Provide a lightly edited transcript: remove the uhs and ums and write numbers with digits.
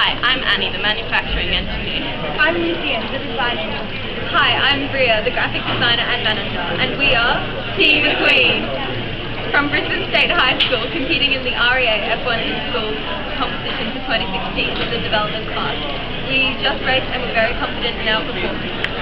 Hi, I'm Annie, the manufacturing engineer. I'm Lucian, the design engineer. Hi, I'm Bria, the graphic designer and manager, and we are Team McQueen. From Brisbane State High School, competing in the REA F1 in-school competition for 2016 in the development class. We just raced and we're very confident in our performance.